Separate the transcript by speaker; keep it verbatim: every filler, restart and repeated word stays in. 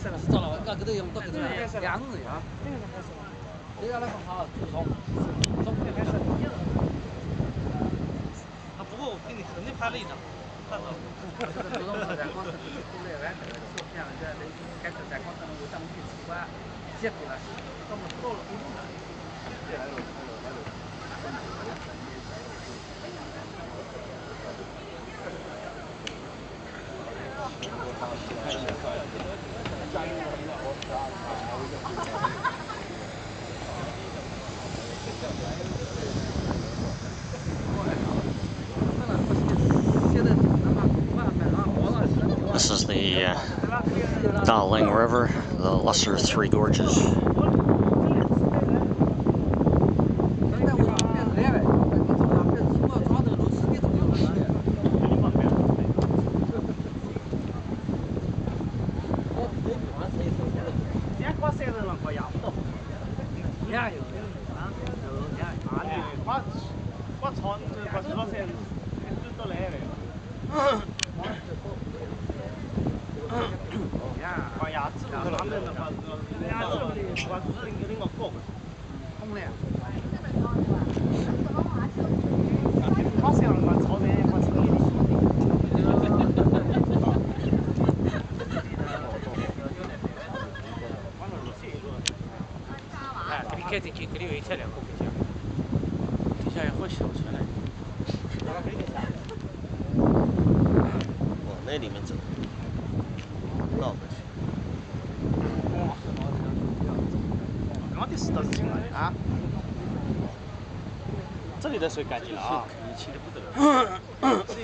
Speaker 1: 色了。
Speaker 2: 照了，那个都用到这个两日啊。
Speaker 1: 那个是黑色的。
Speaker 2: 这个那个好，注重，中国的黑色。啊，不过我给你肯定拍了一张，看到。这个注重是在广州去过来玩，照片这在开始在广州有当地吃饭，结果呢，那么到了不用了。
Speaker 3: This is the uh, Darling River, the lesser three gorges.
Speaker 2: 开进去，这里有一车两个回家，底下有好小车嘞。
Speaker 3: 往那里面走，绕过去。
Speaker 4: 刚的是倒是进来的啊，这里的水干净了啊。
Speaker 3: 你气的不得了。